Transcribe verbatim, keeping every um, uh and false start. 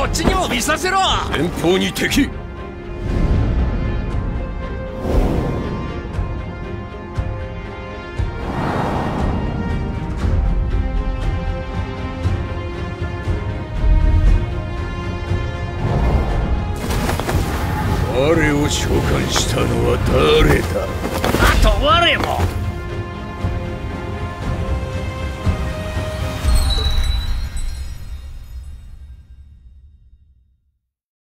っちにも見させろ。 前方に敵。我を召喚したのは誰だ。 あと我も。